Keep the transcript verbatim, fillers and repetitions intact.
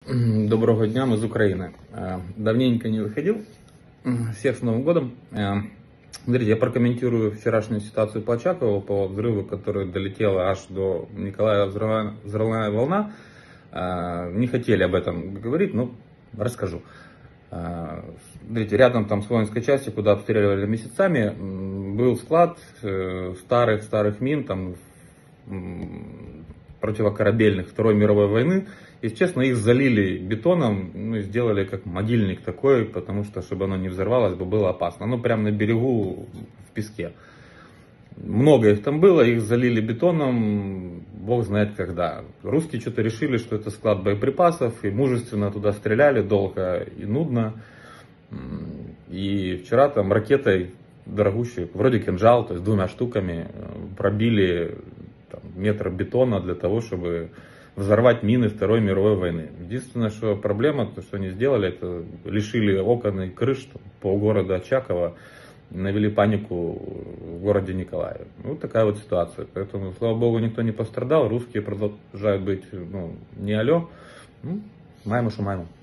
Доброго дня, мы из Украины. Давненько не выходил. Всех с Новым годом. Смотрите, я прокомментирую вчерашнюю ситуацию по Очакову, по взрыву, который долетела аж до Николаева взрывная, взрывная волна. Не хотели об этом говорить, но расскажу. Смотрите, рядом там с воинской частью, куда обстреливали месяцами, был склад старых-старых мин, там, противокорабельных Второй мировой войны. Если честно, их залили бетоном, ну, сделали как могильник такой, потому что, чтобы оно не взорвалось, бы было опасно. Оно прямо на берегу в песке. Много их там было, их залили бетоном, бог знает когда. Русские что-то решили, что это склад боеприпасов, и мужественно туда стреляли долго и нудно. И вчера там ракетой дорогущей, вроде кинжал, то есть двумя штуками, пробили там, метр бетона для того, чтобы взорвать мины Второй мировой войны. Единственное, что проблема, то, что они сделали, это лишили окон и крыш полгорода Очакова, навели панику в городе Николаеве. Вот такая вот ситуация. Поэтому, слава богу, никто не пострадал. Русские продолжают быть, ну, не алло. Ну, маємо, що маємо.